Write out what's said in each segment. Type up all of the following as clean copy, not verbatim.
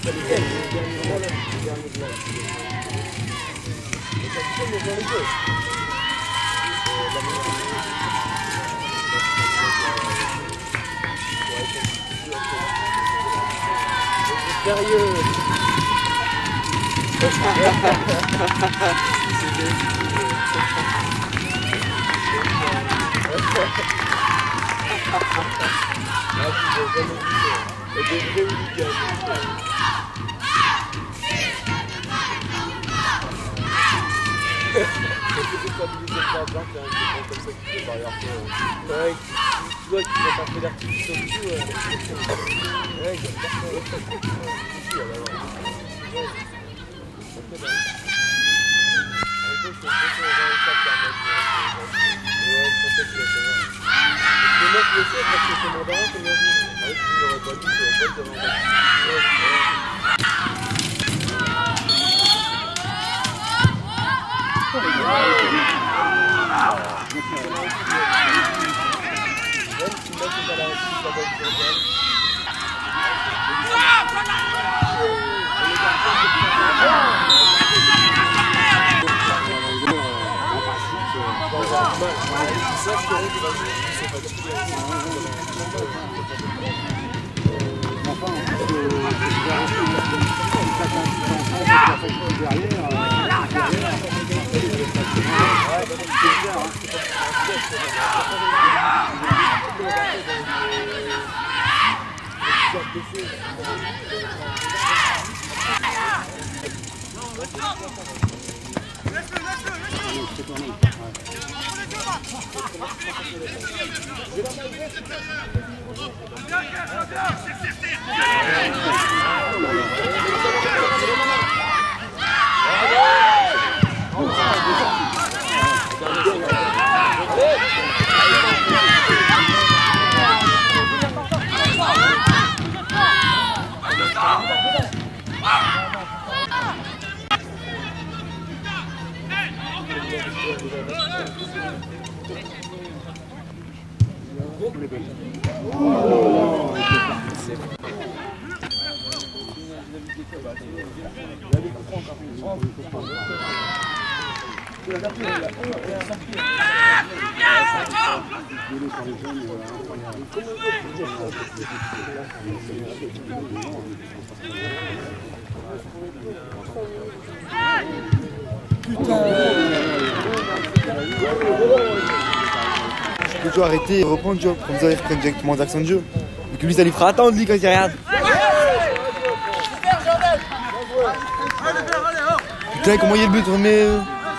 Sérieux. Tu vois qu'il va pas faire d'artifice au-dessus. Ouais, Je peux arrêter et reprendre, tu vois, comme ça il reprend directement les actions de jeu. Donc lui ça lui fera attendre lui quand il regarde. Putain comment il est le but, mais...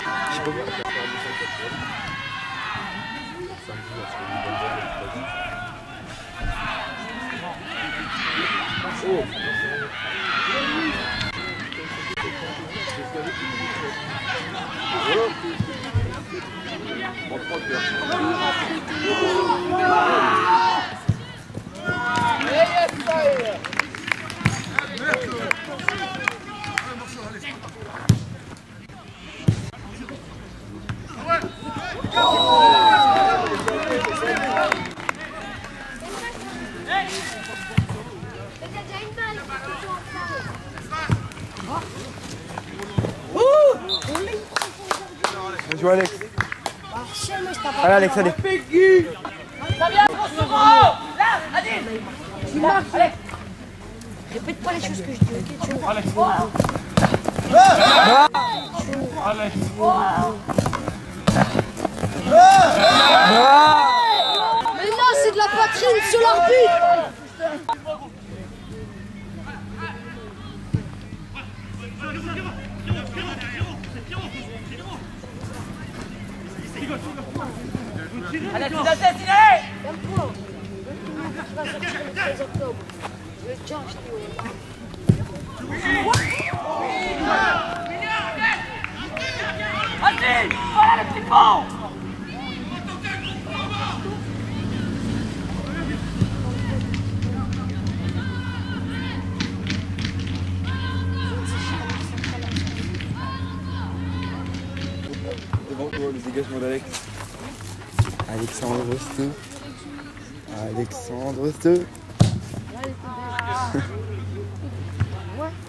Bien joué Alex. Allez Alex, allez. Répète pas les choses que je dis, ok? Tu vois. Alex. Alex. Mais non, c'est de la poitrine sur l'arbitre. Allez, tu l'as dessiné! Calme-toi. Tu vas sortir le 13 octobre. Je le tiens, je te dis. Vas-y! Voilà le petit pont! Devant toi, le dégagement d'Alex. Alexandre Steu. Alexandre Steu. Ouais.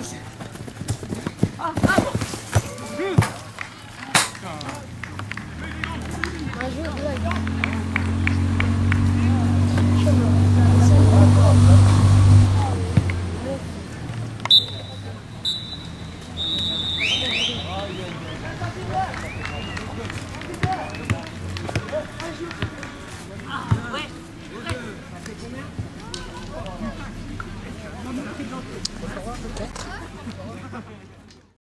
Un jeu de blague.